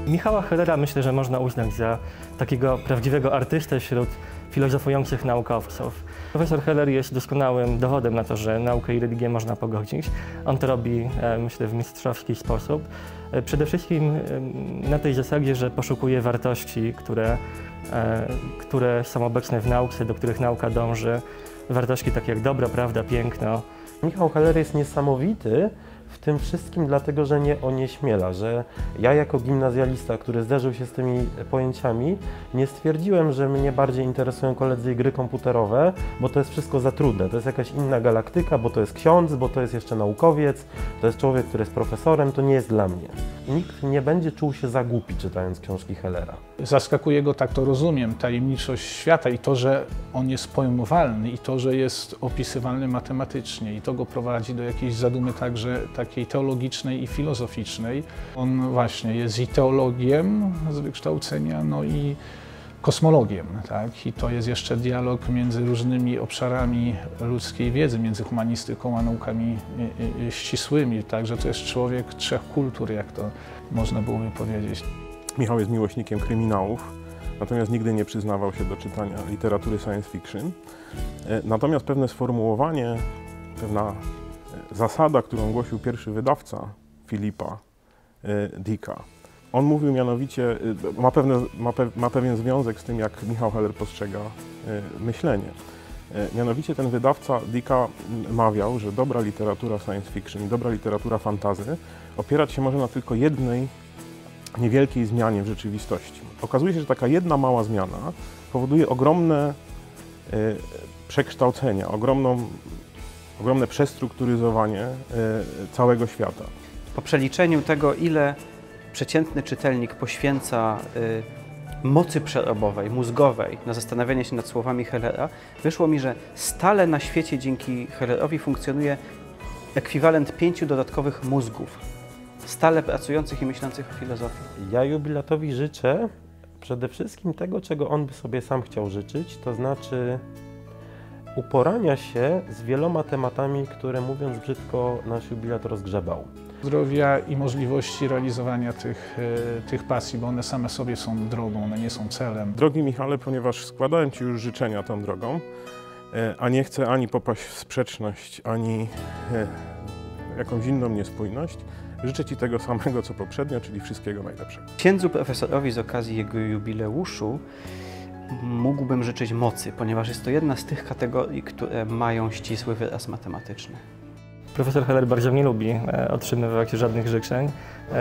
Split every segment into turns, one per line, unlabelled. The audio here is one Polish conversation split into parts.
Michała Hellera myślę, że można uznać za takiego prawdziwego artystę wśród filozofujących naukowców. Profesor Heller jest doskonałym dowodem na to, że naukę i religię można pogodzić. On to robi, myślę, w mistrzowski sposób. Przede wszystkim na tej zasadzie, że poszukuje wartości, które są obecne w nauce, do których nauka dąży. Wartości takie jak dobro, prawda, piękno.
Michał Heller jest niesamowity w tym wszystkim, dlatego że nie onieśmiela, że ja jako gimnazjalista, który zderzył się z tymi pojęciami, nie stwierdziłem, że mnie bardziej interesują koledzy i gry komputerowe, bo to jest wszystko za trudne, to jest jakaś inna galaktyka, bo to jest ksiądz, bo to jest jeszcze naukowiec, to jest człowiek, który jest profesorem, to nie jest dla mnie. Nikt nie będzie czuł się za głupi, czytając książki Hellera.
Zaskakuje go, tak to rozumiem, tajemniczość świata i to, że on jest pojmowalny i to, że jest opisywalny matematycznie i to go prowadzi do jakiejś zadumy także takiej teologicznej i filozoficznej. On właśnie jest i teologiem z wykształcenia, no i kosmologiem, tak? I to jest jeszcze dialog między różnymi obszarami ludzkiej wiedzy, między humanistyką a naukami ścisłymi, także to jest człowiek trzech kultur, jak to można byłoby powiedzieć.
Michał jest miłośnikiem kryminałów, natomiast nigdy nie przyznawał się do czytania literatury science fiction. Natomiast pewne sformułowanie, pewna zasada, którą głosił pierwszy wydawca Philippa Dicka, on mówił mianowicie, ma pewien związek z tym, jak Michał Heller postrzega myślenie. Mianowicie ten wydawca Dicka mawiał, że dobra literatura science fiction i dobra literatura fantasy opierać się może na tylko jednej niewielkiej zmianie w rzeczywistości. Okazuje się, że taka jedna mała zmiana powoduje ogromne przekształcenia, ogromne przestrukturyzowanie całego świata.
Po przeliczeniu tego, ile przeciętny czytelnik poświęca mocy przerobowej, mózgowej na zastanawianie się nad słowami Hellera, wyszło mi, że stale na świecie dzięki Hellerowi funkcjonuje ekwiwalent 5 dodatkowych mózgów, stale pracujących i myślących o filozofii.
Ja jubilatowi życzę przede wszystkim tego, czego on by sobie sam chciał życzyć, to znaczy uporania się z wieloma tematami, które, mówiąc brzydko, nasz jubilat rozgrzebał.
Zdrowia i możliwości realizowania tych pasji, bo one same sobie są drogą, one nie są celem.
Drogi Michale, ponieważ składałem Ci już życzenia tą drogą, a nie chcę ani popaść w sprzeczność, ani jakąś inną niespójność, życzę Ci tego samego, co poprzednio, czyli wszystkiego najlepszego.
Księdzu profesorowi z okazji jego jubileuszu mógłbym życzyć mocy, ponieważ jest to jedna z tych kategorii, które mają ścisły wyraz matematyczny.
Profesor Heller bardzo nie lubi otrzymywać żadnych życzeń,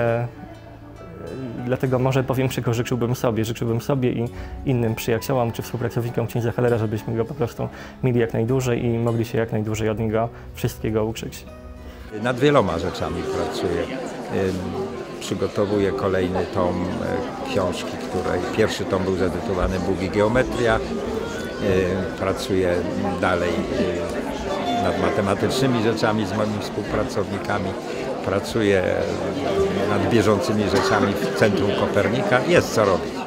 dlatego może powiem, czego życzyłbym sobie i innym przyjaciołom czy współpracownikom księdza Hellera, żebyśmy go po prostu mieli jak najdłużej i mogli się jak najdłużej od niego wszystkiego uczyć.
Nad wieloma rzeczami pracuję. Przygotowuję kolejny tom książki, której pierwszy tom był zatytułowany Bóg i geometria. Pracuję dalej nad matematycznymi rzeczami z moimi współpracownikami. Pracuję nad bieżącymi rzeczami w Centrum Kopernika. Jest co robić.